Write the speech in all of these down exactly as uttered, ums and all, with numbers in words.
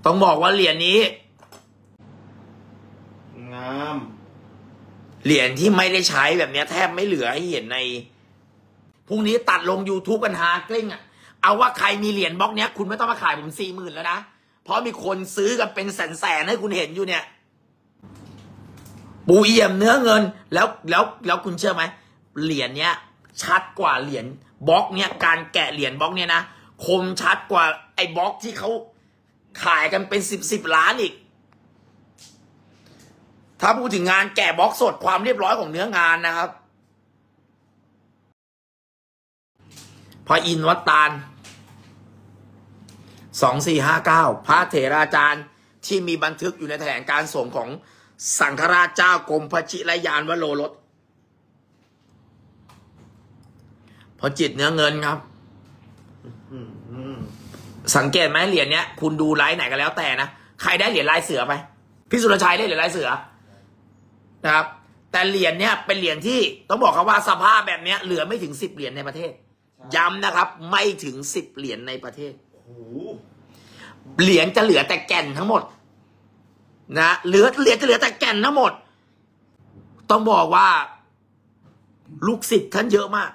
ต้องบอกว่าเหรียญนี้งามเหรียญที่ไม่ได้ใช้แบบนี้แทบไม่เหลือให้เห็นในพรุ่งนี้ตัดลง YouTube กันหากลิ้งอ่ะเอาว่าใครมีเหรียญบล็อกเนี้ยคุณไม่ต้องมาขายผมสี่หมื่นแล้วนะเพราะมีคนซื้อกันเป็นแสนแสนให้คุณเห็นอยู่เนี่ยปูเอี่ยมเนื้อเงินแล้วแล้วแล้วคุณเชื่อไหมเหรียญเนี้ยชัดกว่าเหรียญบล็อกเนี้ยการแกะเหรียญบล็อกเนี้ยนะคมชัดกว่าไอ้บล็อกที่เขาขายกันเป็นสิบสิบล้านอีกถ้าพูดถึงงานแกะบล็อกสดความเรียบร้อยของเนื้องานนะครับพระอินทร์วัดตาลสองสี่ห้าเก้าพระเถราจารย์ที่มีบันทึกอยู่ในแถลงการส่งของสังฆราชเจ้ากรมพระชิรยานวโรรสพอจิตเนื้อเงินครับสังเกตไหมเหรียญเนี้ยคุณดูไลฟ์ไหนก็แล้วแต่นะใครได้เหรียญลายเสือไปพี่สุรชัยได้เหรียญลายเสือนะครับแต่เหรียญเนี้ยเป็นเหรียญที่ต้องบอกครับว่าสภาพแบบเนี้ยเหลือไม่ถึงสิบเหรียญในประเทศย้ำนะครับไม่ถึงสิบเหรียญในประเทศเหรียญจะเหลือแต่แก่นทั้งหมดนะเหลือเหรียญจะเหลือแต่แก่นทั้งหมดต้องบอกว่าลูกศิษย์ท่านเยอะมาก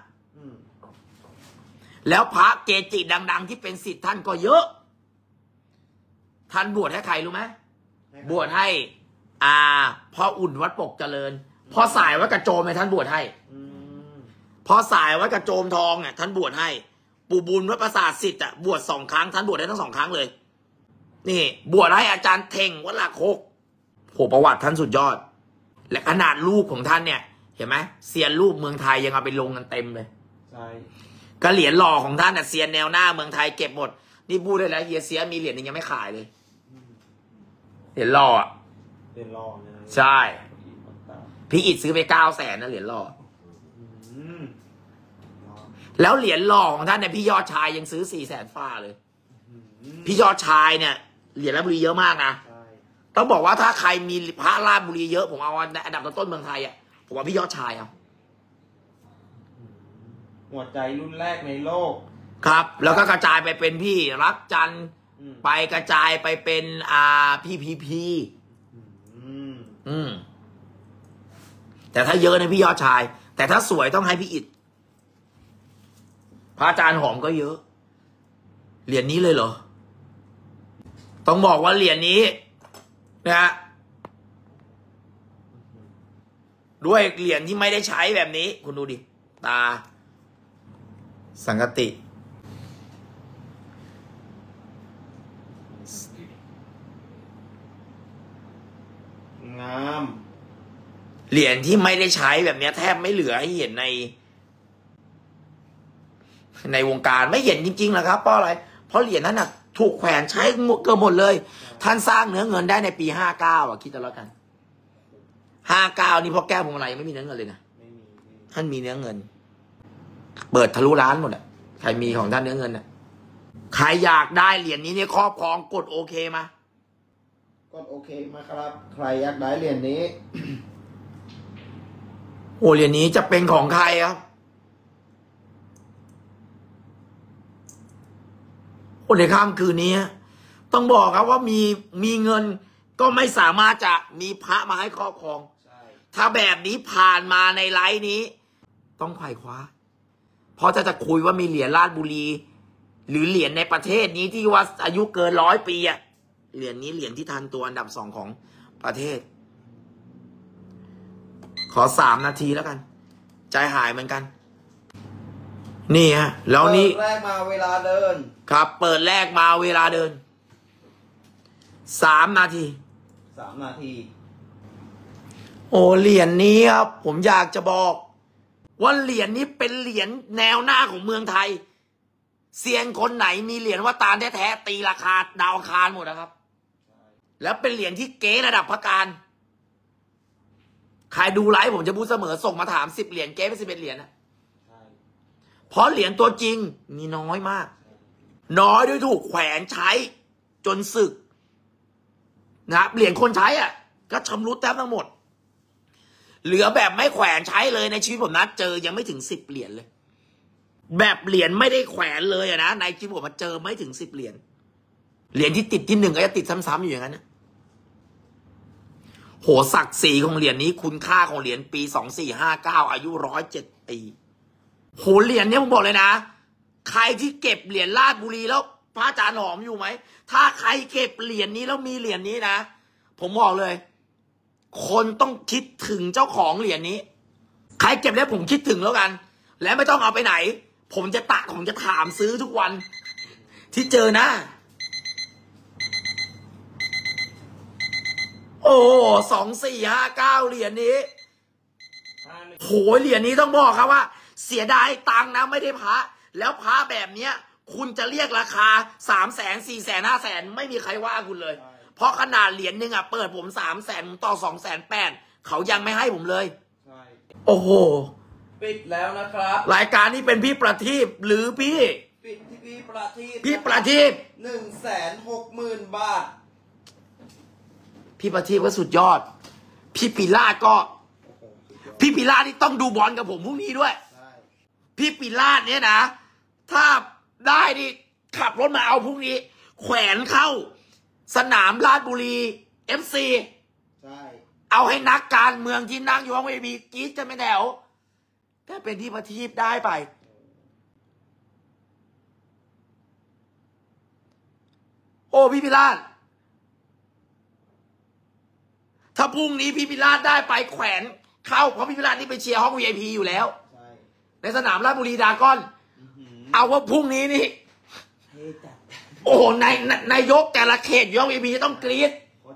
แล้วพระเกจิดังๆที่เป็นศิษย์ท่านก็เยอะท่านบวชให้ใครรู้ไหมบวชให้อ่าพ่ออุ่นวัดปกเจริญพ่อสายวัดกระโจมให้ท่านบวชให้พ่อสายวัดกระโจมทองอ่ะท่านบวชให้ปู่บุญวัดประสาทศิษย์อ่ะบวชสองครั้งท่านบวชได้ทั้งสองครั้งเลยนี่บวชให้อาจารย์เท่งวัดหลักหกโหประวัติท่านสุดยอดและขนาดรูปของท่านเนี่ยเห็นไหมเซียนรูปเมืองไทยยังเอาไปลงกันเต็มเลยใช่ก็เหรียญหล่อของท่านอ่ะเซียนแนวหน้าเมืองไทยเก็บหมดนี่พูดได้แล้วเฮียเซียมีเหรียญนึงยังไม่ขายเลยเหรียญหล่ออ่ะเหรียญหล่อนะใช่พี่อิดซื้อไปเก้าแสนนะเหรียญหล่อแล้วเหรียญหล่อของท่านเนี่ยพี่ยอดชายยังซื้อสี่แสนฟ้าเลยพี่ยอดชายเนี่ยเหรียญราชบุรีเยอะมากนะต้องบอกว่าถ้าใครมีพระราชบุรีเยอะผมเอาอันดับต้นเมืองไทยอ่ะผมว่าพี่ยอดชายเอาหัวใจรุ่นแรกในโลกครับแล้วก็กระจายไปเป็นพี่รักจันทร์ไปกระจายไปเป็นอ่าพี่พีพีอืมแต่ถ้าเยอะนะพี่ยอดชายแต่ถ้าสวยต้องให้พี่อิดพระอาจารย์หอมก็เยอะเหรียญนี้เลยเหรอต้องบอกว่าเหรียญนี้นะฮะด้วยเหรียญที่ไม่ได้ใช้แบบนี้คุณดูดิตาสังกติงามเหรียญที่ไม่ได้ใช้แบบนี้แทบไม่เหลือให้เห็นในในวงการไม่เห็นจริงๆหรอกครับเพราะอะไรเพราะเหรียญนั้นน่ะถูกแขวนใช้เกือบหมดเลยท่านสร้างเนื้อเงินได้ในปีห้าเก้าอ่ะคิดเอาแล้วกันห้าเก้านี่พอแก้วพวงมาลัยไม่มีเนื้อเงินเลยนะท่านมีเนื้อเงินเปิดทะลุร้านหมดอ่ะใครมีของท่านเนื้อเงินอ่ะใครอยากได้เหรียญนี้เนี่ยครอบครองกดโอเคมากดโอเคมาครับใครอยากได้เหรียญนี้โอ้เหรียญนี้จะเป็นของใครครับโอ้ในค่ำคืนนี้ต้องบอกครับว่ามีมีเงินก็ไม่สามารถจะมีพระมาให้ครอบครองถ้าแบบนี้ผ่านมาในไลฟ์นี้ต้องไขว่คว้าเพราะถ้าจะคุยว่ามีเหรียญราชบุรีหรือเหรียญในประเทศนี้ที่ว่าอายุเกินร้อยปีอะเหรียญนี้เหรียญที่ทันตัวอันดับสองของประเทศขอสามนาทีแล้วกันใจหายเหมือนกันนี่ฮะแล้วนี่เปิดแรกมาเวลาเดินครับเปิดแรกมาเวลาเดินสามนาทีสามนาทีโอ้เหรียญนี้ครับผมอยากจะบอกว่าเหรียญนี้เป็นเหรียญแนวหน้าของเมืองไทยเซียนคนไหนมีเหรียญวัดตาลแท้ๆตีราคาดาวอังคารหมดนะครับแล้วเป็นเหรียญที่เก๋ระดับพระการใครดูไลฟ์ผมจะพูดเสมอส่งมาถามสิบเหรียญเก๋ไปสิบเอ็ดเหรียญนะเพราะเหรียญตัวจริงมีน้อยมากน้อยด้วยถูกแขวนใช้จนสึกนะเหรียญคนใช้อ่ะก็ชำรุดแทบทั้งหมดเหลือแบบไม่แขวนใช้เลยในชีวิตผมนะเจอยังไม่ถึงสิบเหรียญเลยแบบเหรียญไม่ได้แขวนเลยอะนะในชีวิตผมมาเจอไม่ถึงสิบเหรียญเหรียญที่ติดที่หนึ่งก็จะติดซ้ำๆอยู่อย่างนั้นนะโหศักดิ์ศรีของเหรียญนี้คุณค่าของเหรียญปีสองสี่ห้าเก้าอายุร้อยเจ็ดปีโหเหรียญนี้ผมบอกเลยนะใครที่เก็บเหรียญลาดบุรีแล้วพระอาจารย์หอมอยู่ไหมถ้าใครเก็บเหรียญนี้แล้วมีเหรียญนี้นะผมบอกเลยคนต้องคิดถึงเจ้าของเหรียญนี้ใครเก็บแล้วผมคิดถึงแล้วกันและไม่ต้องเอาไปไหนผมจะตะผมจะถามซื้อทุกวันที่เจอนะโอ้สองสี่ห้าเก้าเหรียญนี้โหเหรียญนี้ต้องบอกครับว่า เสียดายตังค์นะไม่ได้พระแล้วพระแบบเนี้ยคุณจะเรียกราคาสามแสนสี่แสนห้าแสนไม่มีใครว่าคุณเลยเพราะขนาดเหรียญหนึ่งอ่ะเปิดผมสามแสนต่อสองแสนแปดเขายังไม่ให้ผมเลยโอ้โหปิดแล้วนะครับรายการนี้เป็นพี่ประทีปหรือพี่ปิดที่พี่ประทีปพี่ประทีปหนึ่งแสนหกหมื่นบาทพี่ประทีปก็สุดยอดพี่ปิล่าก็พี่ปิล่านี่ต้องดูบอลกับผมพรุ่งนี้ด้วยพี่ปิล่าเนี่ยนะถ้าได้ดิขับรถมาเอาพรุ่งนี้แขวนเข้าสนามราชบุรีเอฟซีเอาให้นักการเมืองที่นั่งอยู่ห้องเอบีกรี๊ดกันไม่แถวถ้าเป็นที่ประทีปได้ไปโอ้พี่พิราชถ้าพรุ่งนี้พี่พิราชได้ไปแขวนเข้าเพราะพี่พิราชนี่ไปเชียร์ห้อง วี ไอ พี อยู่แล้วในสนามราชบุรีดราก้อนเอาว่าพรุ่งนี้นี่โอ้ในนายกแต่ละเขตห้อง วี ไอ พี ต้องกรี๊ด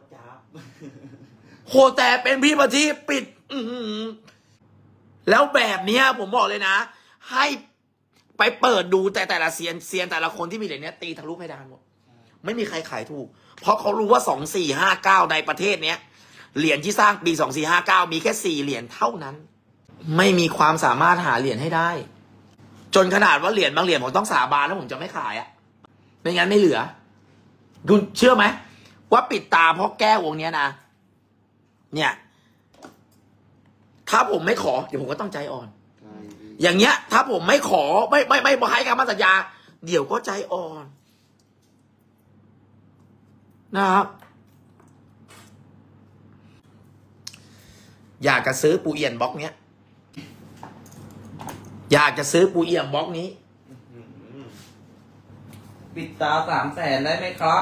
โหแต่เป็นพี่ประทีปปิดอืแล้วแบบนี้ผมบอกเลยนะให้ไปเปิดดูแต่แต่ละเซียนเซียนแต่ละคนที่มีเหรียญนี้ตีทะลุเพดานหมดไม่มีใครขายถูกเพราะเขารู้ว่าสองสี่ห้าเก้าในประเทศเนี้ยเหรียญที่สร้างปีสองสี่ห้าเก้ามีแค่สี่เหรียญเท่านั้นไม่มีความสามารถหาเหรียญให้ได้จนขนาดว่าเหรียญบางเหรียญผมต้องสาบานแล้วผมจะไม่ขายอ่ะไม่งั้นไม่เหลือคุณเชื่อไหมว่าปิดตาเพราะแก้ววงเนี้ยนะเนี่ยถ้าผมไม่ขอเดี๋ยวผมก็ต้องใจอ่อนอย่างเงี้ยถ้าผมไม่ขอไม่ไม่ไม่ให้คำมั่นสัญญาเดี๋ยวก็ใจอ่อนนะครับอยากจะซื้อปูเอี่ยนบล็อกเนี้ยอยากจะซื้อปูเอี่ยนบล็อกนี้ปิดตาสามแสนได้ไหมครับ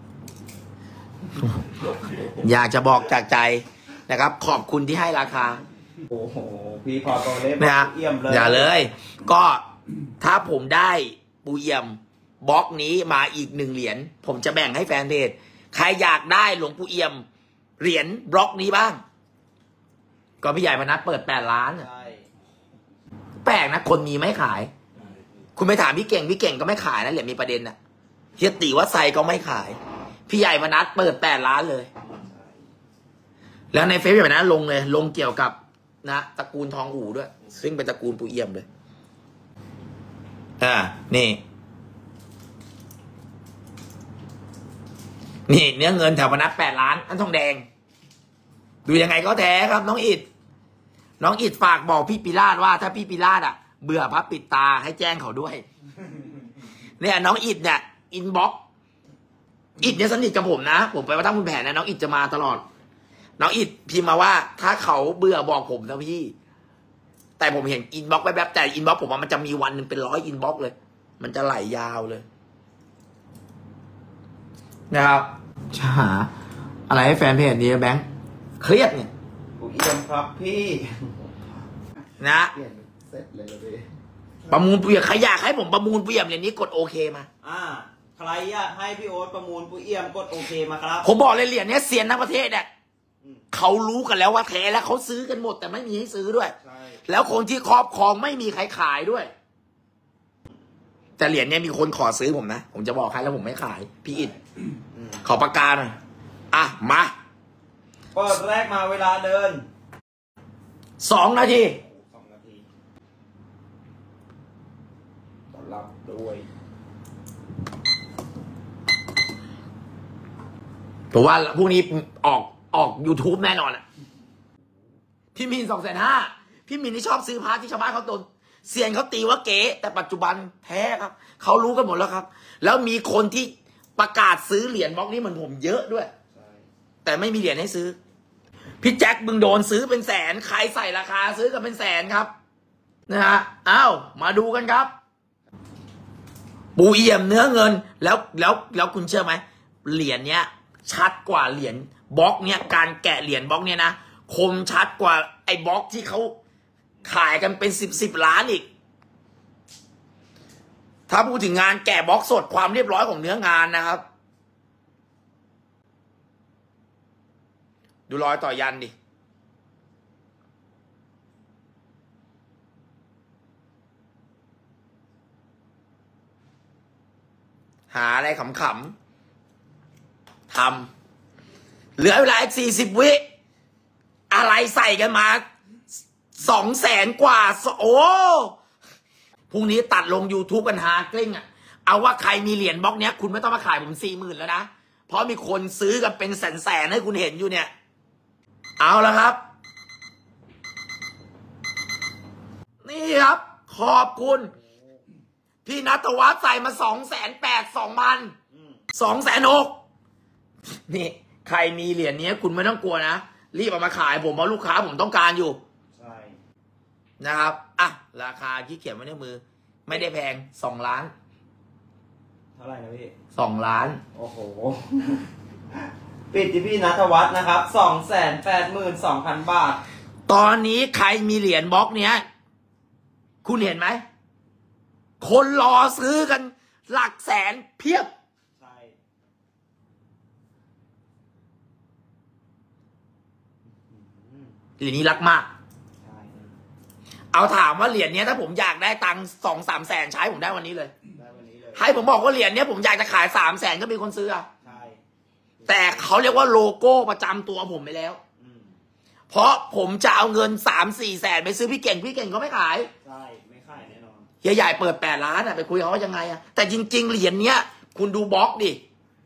อยากจะบอกจากใจนะครับขอบคุณที่ให้ราคาโอ้โหพี่พอตัวเล็กนะเอี่ยมเลยอย่าเลยก็ถ้าผมได้ปูเอี่ยมบล็อกนี้มาอีกหนึ่งเหรียญผมจะแบ่งให้แฟนเพจใครอยากได้หลวงปู่เอี่ยมเหรียญบล็อกนี้บ้างก็พี่ใหญ่พนัสเปิดแปดล้านแปลกนะคนมีไม่ขายคุณไปถามพี่เก่งพี่เก่งก็ไม่ขายนะเหรียญมีประเด็นนะเฮียติวัดไซก็ไม่ขายพี่ใหญ่พนัสเปิดแปดล้านเลยแล้วในเฟซแบบนั้นลงเลยลงเกี่ยวกับนะตระกูลทองอู่ด้วยซึ่งเป็นตระกูลปู่เอี่ยมเลยอ่านี่นี่เนื้อเงินแถวพนัสแปดล้านอันทองแดงดูยังไงก็แท้ครับน้องอิดน้องอิดฝากบอกพี่ปิราชว่าถ้าพี่ปิราชอ่ะเบื่อพระปิดตาให้แจ้งเขาด้วยเนี่ยน้องอิดเนี่ยอินบ็อกอิดเนี่ยสนิทกับผมนะผมไปว่าตั้งคุณแผนนะน้องอิดจะมาตลอดน้องอิดพิมพ์มาว่าถ้าเขาเบื่อบอกผมนะพี่แต่ผมเห็นอินบ็อกแป๊บๆแต่อินบ็อกผมว่ามันจะมีวันหนึ่งเป็นร้อยอินบ็อกเลยมันจะไหลยาวเลยนะครับจะหาอะไรให้แฟนเพจนี้แบงค์เครียดเนี่ยปูเอี่ยมครับพี่นะเสร็จเลยพี่ประมูลปูเอี่ยมใครอยากให้ผมประมูลปูเอี่ยมเหรียญนี้กดโอเคมาอ่าใครอยากให้พี่โอ๊ตประมูลปูเอี่ยมกดโอเคมาครับผมบอกเลยเหรียญนี้เซียนทั้งประเทศเนี่ยเขารู้กันแล้วว่าแท้แล้วเขาซื้อกันหมดแต่ไม่มีให้ซื้อด้วยแล้วคนที่ครอบครองไม่มีใครขายด้วยแต่เหรียญนี้มีคนขอซื้อผมนะผมจะบอกใครแล้วผมไม่ขายพี่อิดขอประกาศหน่อยอ่ะมาเปิดแรกมาเวลาเดินสองนาทีสองนาทีต้อนรับด้วยผมว่าพรุ่งนี้ออกออก YouTube แน่นอนอ่ะพี่มินสองแสนห้าพี่มินที่ชอบซื้อพาร์ทที่ชาวบ้านเขาโดนเซียนเขาตีว่าเก๋แต่ปัจจุบันแพ้ครับเขารู้กันหมดแล้วครับแล้วมีคนที่ประกาศซื้อเหรียญบล็อกนี้เหมือนผมเยอะด้วยใช่แต่ไม่มีเหรียญให้ซื้อพี่แจ็คมึงโดนซื้อเป็นแสนใครใส่ราคาซื้อกันเป็นแสนครับนะฮะอ้าวมาดูกันครับปูเอี่ยมเนื้อเงินแล้วแล้วแล้วคุณเชื่อไหมเหรียญเนี้ยชัดกว่าเหรียญบล็อกเนี้ยการแกะเหรียญบล็อกเนี้ยนะคมชัดกว่าไอ้บล็อกที่เขาขายกันเป็นสิบสิบล้านอีกถ้าพูดถึงงานแกะบล็อกสดความเรียบร้อยของเนื้องานนะครับดูรอยต่อยันดิหาอะไรขำๆทำเหลือเวลาอีกสี่สิบวิอะไรใส่กันมาสองแสนกว่าโอ้พรุ่งนี้ตัดลง YouTube กันหากลิ้งอ่ะเอาว่าใครมีเหรียญบล็อกเนี้ยคุณไม่ต้องมาขายผมสี่หมื่นแล้วนะเพราะมีคนซื้อกันเป็นแสนๆให้คุณเห็นอยู่เนี่ยเอาละครับนี่ครับขอบคุณพี่นัทวัฒน์ใส่มาสองแสนแปดสองพันสองแสนหกนี่ใครมีเหรียญนี้คุณไม่ต้องกลัวนะรีบเอามาขายผมเพราะลูกค้าผมต้องการอยู่ใช่นะครับอ่ะราคาที่เขียนไว้ในมือไม่ได้แพงสองล้านเท่าไหร่นะพี่สองล้านโอ้โหปิดที่พี่นัทวัฒน์นะครับสองแสนแปดหมื่นสองพันบาทตอนนี้ใครมีเหรียญบล็อกเนี้ยคุณเห็นไหมคนรอซื้อกันหลักแสนเพียบใช่เหรียญนี้รักมากเอาถามว่าเหรียญนี้ถ้าผมอยากได้ตังค์สองสามแสนใช้ผมได้วันนี้เลยให้ผมบอกว่าเหรียญนี้ผมอยากจะขายสามแสนก็มีคนซื้ออะแต่เขาเรียกว่าโลโก้ประจำตัวผมไปแล้วเพราะผมจะเอาเงินสามสี่แสนไปซื้อพี่เก่งพี่เก่งก็ไม่ขายใช่ไม่ขายแน่นอนเฮียใหญ่เปิดแปดล้านอะไปคุยเขาว่ายังไงอะแต่จริงๆเหรียญเนี้ยคุณดูบล็อกดิ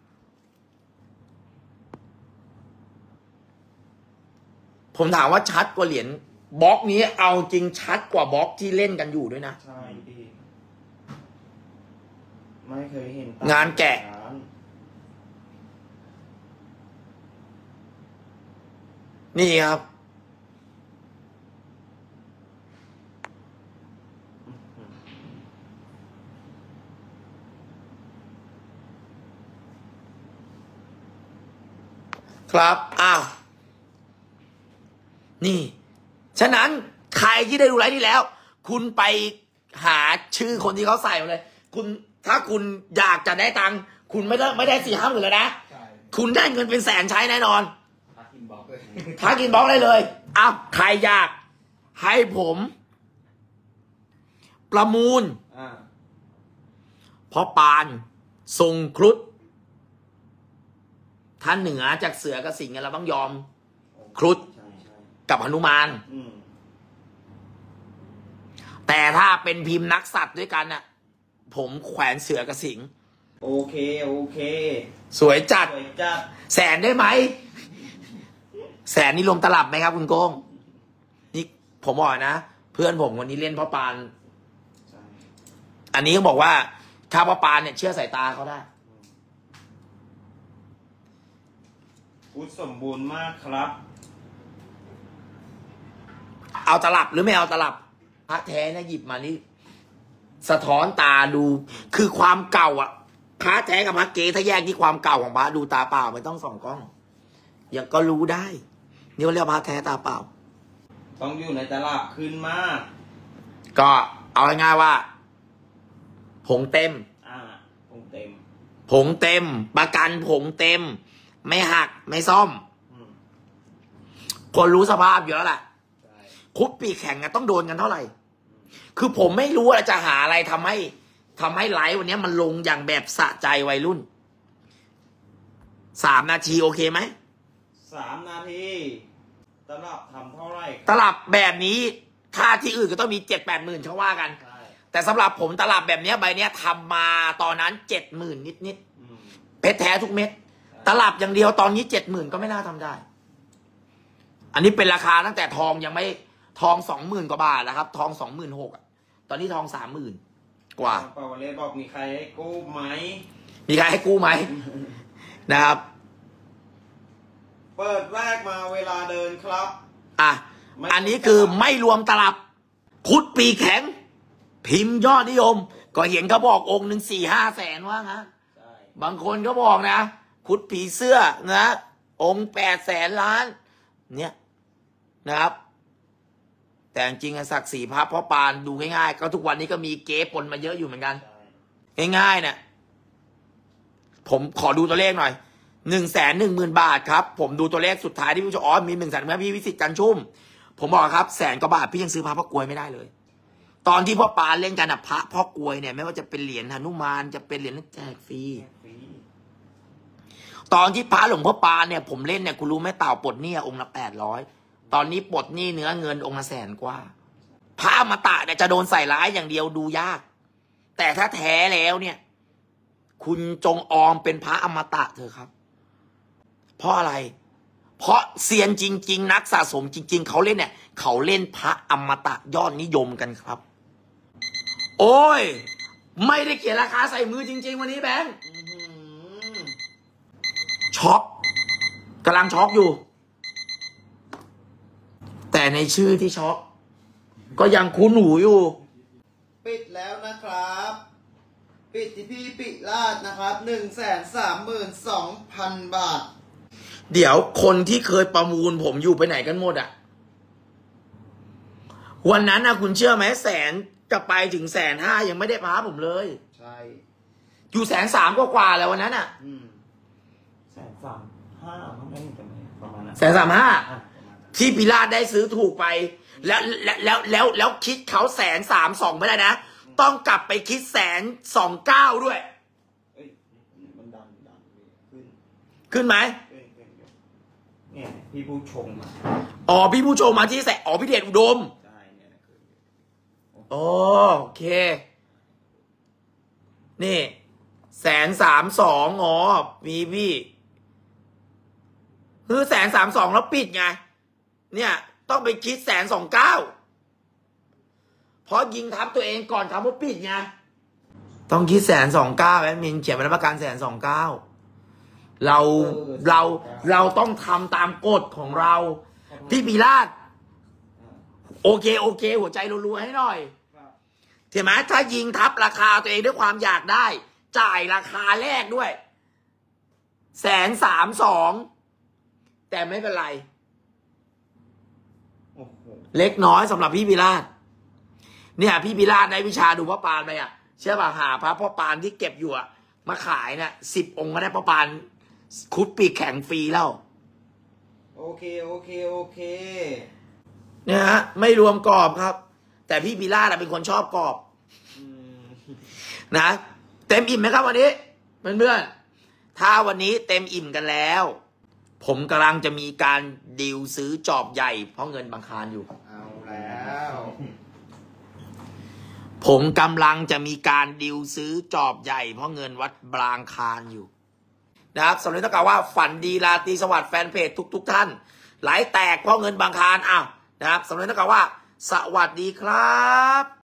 ผมถามว่าชัดกว่าเหรียญบล็อกนี้เอาจริงชัดกว่าบล็อกที่เล่นกันอยู่ด้วยนะใช่ดิไม่เคยเห็นงานแกะนี่ครับครับอ้าวนี่ฉะนั้นใครที่ได้ดูไลฟ์นี้แล้วคุณไปหาชื่อคนที่เขาใส่มาเลยคุณถ้าคุณอยากจะได้ตังค์คุณไม่ได้ไม่ได้สี่ห้าหมื่นแล้วนะคุณได้เงินเป็นแสนใช้แน่นอนทักอินบ็อกซ์เลยทักอินบ็อกซ์ได้เลยอ้าวใครอยากให้ผมประมูลเพราะปานทรงครุฑท่านเหนือจากเสือกับสิงห์เราต้องยอมครุฑกับหนุมานแต่ถ้าเป็นพิมพ์นักสัตว์ด้วยกันน่ะผมแขวนเสือกับสิงห์โอเคโอเคสวยจัดสวยจัดแสนได้ไหมแสนนี่รวมตลับไหมครับคุณโก้งนี่ผมบอกนะเพื่อนผมวันนี้เล่นพ่อปานอันนี้เขาบอกว่าถ้าพ่อปานเนี่ยเชื่อสายตาเขาได้พูดสมบูรณ์มากครับเอาตลับหรือไม่เอาตลับพระแท้นะหยิบมานี่สะท้อนตาดูคือความเก่าอ่ะพระแท้กับพระเก๊ถ้าแยกที่ความเก่าของพระดูตาเปล่าไม่ต้องส่องกล้องยังก็รู้ได้นี่เรียกพระแท้ตาเปล่าต้องอยู่ในตลับขึ้นมากก็เอาง่ายๆว่าผงเต็มอ่าผงเต็มผงเต็มประกันผงเต็มไม่หักไม่ซ่อมคนรู้สภาพอยู่แล้วแหละคุปปีแข่งกันต้องโดนกันเท่าไหร่คือผมไม่รู้ว่าจะหาอะไรทำให้ทำให้ไลฟ์วันนี้มันลงอย่างแบบสะใจวัยรุ่นสามนาทีโอเคไหมสามนาทีตลับทำเท่าไหร่ตลับแบบนี้ถ้าที่อื่นก็ต้องมีเจ็ดแปดหมื่นเขาว่ากันแต่สำหรับผมตลับแบบนี้ใบนี้ทำมาตอนนั้นเจ็ดหมื่นนิดนิดเพชรแท้ทุกเม็ดตลับอย่างเดียวตอนนี้เจ็ดหมื่นก็ไม่น่าทำได้อันนี้เป็นราคาตั้งแต่ทองยังไม่ทองสองหมื่นกว่าบาทนะครับทองสองหมื่นหกตอนนี้ทองสามหมื่นกว่าปาวเลบอกมีใครให้กู้ไหมมีใครให้กู้ไหมนะครับเปิดแรกมาเวลาเดินครับอ่ะอันนี้คือไม่รวมตลับ คุดปีแข็ง พิมพ์ยอดนิยม ก็เห็นเขาบอกองค์หนึ่งสี่ห้าแสนว่างั้นใช่บางคนก็บอกนะ คุดผีเสื้อนะองค์แปดแสนล้าน เนี่ยนะครับ แต่จริงๆศักดิ์ศรีพระพ่อปานดูง่ายๆก็ทุกวันนี้ก็มีเก๊ปนมาเยอะอยู่เหมือนกันใช่ง่ายๆเนี่ยผมขอดูตัวเลขหน่อยหนึ่งแสนหนึ่งหมื่นบาทครับ ผมดูตัวเลขสุดท้ายที่พี่จะอ๋อมีหนึ่งแสนเมื่อพี่วิสิตจันชุ่ม ผมบอกครับแสนกว่าบาทพี่ยังซื้อพระพ่อกลวยไม่ได้เลย ตอนที่พ่อปานเล่นกันอะพระพ่อกลวยเนี่ยไม่ว่าจะเป็นเหรียญหนุมานจะเป็นเหรียญแจกฟรีฟรีตอนที่พระหลวงพ่อปานเนี่ยผมเล่นเนี่ยคุณรู้ไหมเต่าปลดหนี้องค์ละแปดร้อยตอนนี้ปลดหนี้เนื้อเงินองค์ละแสนกว่าพระอมตะเนี่ยจะโดนใส่ร้ายอย่างเดียวดูยาก แต่ถ้าแท้แล้วเนี่ย คุณจงออมเป็นพระอมตะเถอะครับ เพราะอะไร เพราะเซียนจริงๆนักสะสมจริงๆเขาเล่นเนี่ยเขาเล่นพระอมตะยอดนิยมกันครับ โอ้ยไม่ได้เขียนราคาใส่มือจริงๆวันนี้แบงค์อื้อหือช็อกกำลังช็อกอยู่ แต่ในชื่อที่ช็อกก็ยังคุ้นหูอยู่ปิดแล้วนะครับ ปิดที่พี่ปิลาดนะครับหนึ่งแสนสามหมื่นสองพันบาทเดี๋ยวคนที่เคยประมูลผมอยู่ไปไหนกันหมดอะวันนั้นนะคุณเชื่อไหมแสนจะไปถึงแสนห้ายังไม่ได้พาผมเลยใช่อยู่แสนสามกว่าๆแล้ววันนั้นอะอืมแสนสามห้ามั้งไม่จำไม่ประมาณนั้นแสนสามห้าอ่ะประมาณนั้นที่พิราชได้ซื้อถูกไป แล้วแล้วแล้วแล้วแล้วคิดเขาแสนสามสองไม่ได้นะ ต้องกลับไปคิดแสนสองเก้าด้วยเอ้ยมันดันดันขึ้นขึ้นไหมขึ้นขึ้นขึ้นเนี่ยพี่ผู้ชมมาอ๋อพี่ผู้ชมมาที่แสนอ๋อพี่เดชอุดมใช่เนี่ยขึ้นอ๋อโอเค นี่แสนสามสองอ๋อมีพี่คือแสนสามสองแล้วปิดไง เนี่ย ต้องไปคิดแสนสองเก้าเพราะยิงทับตัวเองก่อนคำว่าปิดไง ต้องคิดแสนสองเก้าแอดมินเขียนมารับประกันแสนสองเก้าเราเราเราต้องทำตามกฎของเรา พี่ปีราช โอเคโอเค หัวใจรัวๆให้หน่อยครับเห็นไหมถ้ายิงทับราคาตัวเองด้วยความอยากได้ จ่ายราคาแรกด้วยแสนสามสองแต่ไม่เป็นไรโอ้โหเล็กน้อยสำหรับพี่พิราชเนี่ยพี่พิราชได้วิชาดูพ่อปานไปอ่ะเชื่อป่ะหาพระพ่อปานที่เก็บอยู่อ่ะมาขายเนี่ยสิบองค์ก็ได้พ่อปานคุดปีกแข็งฟรีแล้วโอเคโอเคโอเคเนี่ยฮะไม่รวมกรอบครับ แต่พี่พิราชเป็นคนชอบกรอบอืมนะเต็มอิ่มไหมครับวันนี้เพื่อนๆถ้าวันนี้เต็มอิ่มกันแล้ว ผมกำลังจะมีการดีลซื้อจอบใหญ่เพราะเงินบางคารอยู่เอาแล้วผมกำลังจะมีการดีลซื้อจอบใหญ่เพราะเงินวัดบางคารอยู่นะครับสำหรับต้องกล่าวว่าฝันดีราตรีสวัสดิ์แฟนเพจทุกๆ ท่านไหลแตกเพราะเงินบางคารอ้าวนะครับสำหรับต้องกล่าวว่าสวัสดีครับ